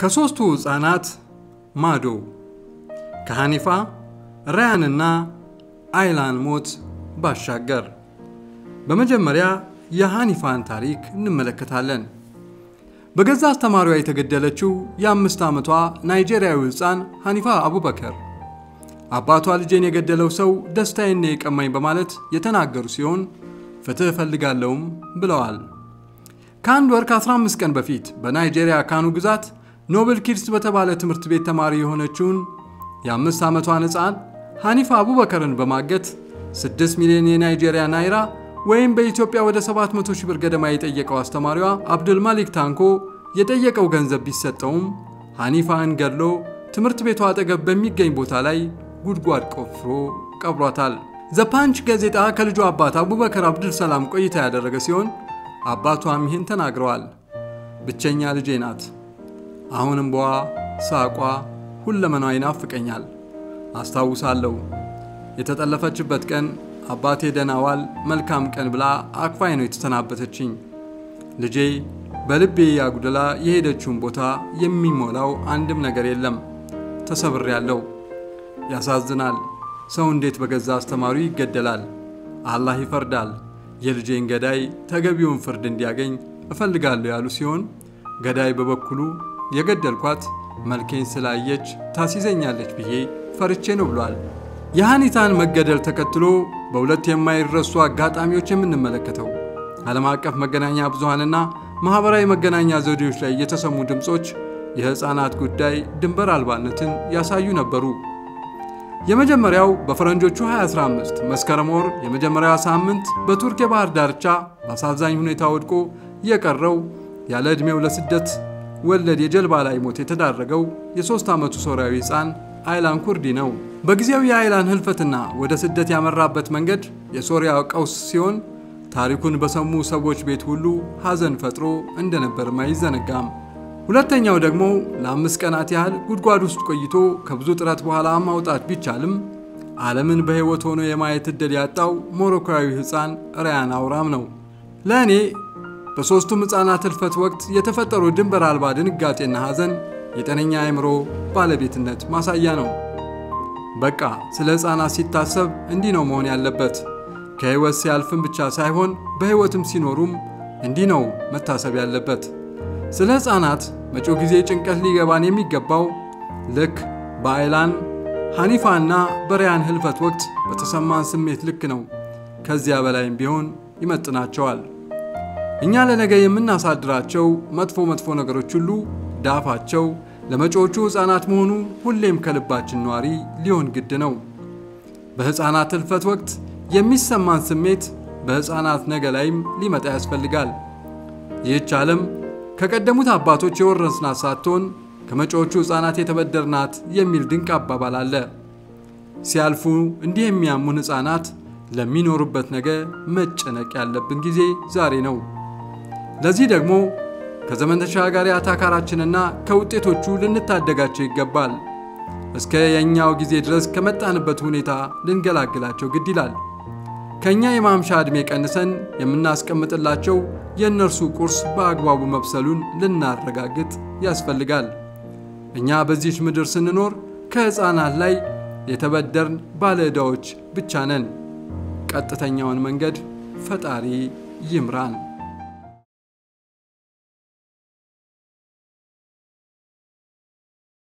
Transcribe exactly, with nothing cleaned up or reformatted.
ከሶስቱ ህፃናት ማዶ ከሐኒፋ ራያንና አይላን ሞት ባሻገር በመጀመሪያ የሐኒፋን ታሪክ እንመለከታለን። በገዛ አስተማሪዋ የተገደለችው የአምስት ዓመቷ ናይጄሪያዊ ህፃን ሐኒፋ አቡበከር አባቷ ልጄን የገደለው ሰው ደስታዬን የቀማኝ በማለት የተናገሩ ሲሆን ፍትህ ፈልጋለሁም ብለዋል። ከአንድ ወር ከ15 ቀን በፊት በናይጄሪያ ካኑ ግዛት ኖብል ኪድስ በተባለ ትምህርት ቤት ተማሪ የሆነችውን የአምስት ዓመቷን ህፃን ሐኒፋ አቡበከርን በማገት ስድስት ሚሊዮን የናይጄሪያ ናይራ ወይም በኢትዮጵያ ወደ ሰባት መቶ ሺህ ብር ገደማ የጠየቀው አስተማሪዋ አብዱል ማሊክ ታንኮ የጠየቀው ገንዘብ ቢሰጠውም ሐኒፋን ገድሎ ትምህርት ቤቷ አጠገብ በሚገኝ ቦታ ላይ ጉድጓድ ቆፍሮ ቀብሯታል። ዘ ፓንች ጋዜጣ ከልጁ አባት አቡበከር አብዱል ሰላም ቆይታ ያደረገ ሲሆን አባቷም ይህን ተናግረዋል። ብቸኛ ልጄ ናት። አሁንም በዋ ሳቋ ሁለመናው ይናፍቀኛል። አስታውሳለሁ የተጠለፈችበት ቀን አባቴ ደናዋል መልካም ቀን ብላ አቅፋይ ነው የተሰናበተችኝ። ልጄ በልቤ ያጉደላ የሄደችውን ቦታ የሚሞላው አንድም ነገር የለም። ተሰብሬያለሁ። ያሳዝናል። ሰው እንዴት በገዛ አስተማሪው ይገደላል? አላህ ይፈርዳል። የልጄን ገዳይ ተገቢውን ፍርድ እንዲያገኝ እፈልጋለሁ ያሉ ሲሆን ገዳይ በበኩሉ የገደልኳት መልኬን ስላየች ታሲዘኛለች ብዬ ፈርቼ ነው ብሏል። የሐኒታን መገደል ተከትሎ በሁለት የማይረሱ አጋጣሚዎች የምንመለከተው ዓለም አቀፍ መገናኛ ብዙሃንና ማህበራዊ መገናኛ ዘዴዎች ላይ የተሰሙ ድምጾች የህፃናት ጉዳይ ድንበር አልባነትን ያሳዩ ነበሩ። የመጀመሪያው በፈረንጆቹ ሃያ አስራ አምስት መስከረም ወር የመጀመሪያው ሳምንት በቱርክ የባህር ዳርቻ በአሳዛኝ ሁኔታ ወድቆ የቀረው ያለ እድሜው ለስደት ወለድ የጀልባ ላይ ሞት የተዳረገው የሶስት ዓመቱ ሶሪያዊ ህፃን አይላን ኩርዲ ነው። በጊዜው የአይላን ህልፈትና ወደ ስደት ያመራበት መንገድ የሶሪያ ቀውስ ሲሆን ታሪኩን በሰሙ ሰዎች ቤት ሁሉ ሐዘን ፈጥሮ እንደነበር ማይዘነጋም። ሁለተኛው ደግሞ ለአምስት ቀናት ያህል ጉድጓድ ውስጥ ቆይቶ ከብዙ ጥረት በኋላ ማውጣት ቢቻልም ዓለምን በህይወት ሆኖ የማየት እድል ያጣው ሞሮኮዊ ህፃን ራያን አውራም ነው። ለኔ በሶስቱም ህፃናት ህልፈት ወቅት የተፈጠረው ድንበር አልባ ድንጋጤና ሐዘን የጤነኛ አእምሮ ባለቤትነት ማሳያ ነው። በቃ ስለ ህፃናት ሲታሰብ እንዲህ ነው መሆን ያለበት። ከህይወት ሲያልፍም ብቻ ሳይሆን በህይወትም ሲኖሩም እንዲህ ነው መታሰብ ያለበት። ስለ ህፃናት መጪው ጊዜ ጭንቀት ሊገባን የሚገባው ልክ በአይላን ሐኒፋና በራያን ህልፈት ወቅት በተሰማን ስሜት ልክ ነው። ከዚያ በላይም ቢሆን ይመጥናቸዋል። እኛ ለነገ የምናሳድራቸው መጥፎ መጥፎ ነገሮች ሁሉ ዳፋቸው ለመጪዎቹ ህፃናት መሆኑ ሁሌም ከልባችን ኗሪ ሊሆን ግድ ነው። በህፃናት ህልፈት ወቅት የሚሰማን ስሜት በህፃናት ነገ ላይም ሊመጣ ያስፈልጋል። ይህች ዓለም ከቀደሙት አባቶች የወረስናት ሳትሆን ከመጪዎቹ ህፃናት የተበደርናት የሚል ድንቅ አባባል አለ። ሲያልፉ እንዲህ የሚያሙን ህፃናት ለሚኖሩበት ነገ መጨነቅ ያለብን ጊዜ ዛሬ ነው። ለዚህ ደግሞ ከዘመን ተሻጋሪ አታካራችንና ከውጤቶቹ ልንታደጋቸው ይገባል። እስከ የኛው ጊዜ ድረስ ከመጣንበት ሁኔታ ልንገላግላቸው ግድ ይላል። ከኛ የማምሻ ዕድሜ ቀንሰን የምናስቀምጥላቸው የእነርሱ ቁርስ በአግባቡ መብሰሉን ልናረጋግጥ ያስፈልጋል። እኛ በዚህ ምድር ስንኖር ከህፃናት ላይ የተበደርን ባለዕዳዎች ብቻ ነን። ቀጥተኛውን መንገድ ፈጣሪ ይምራን።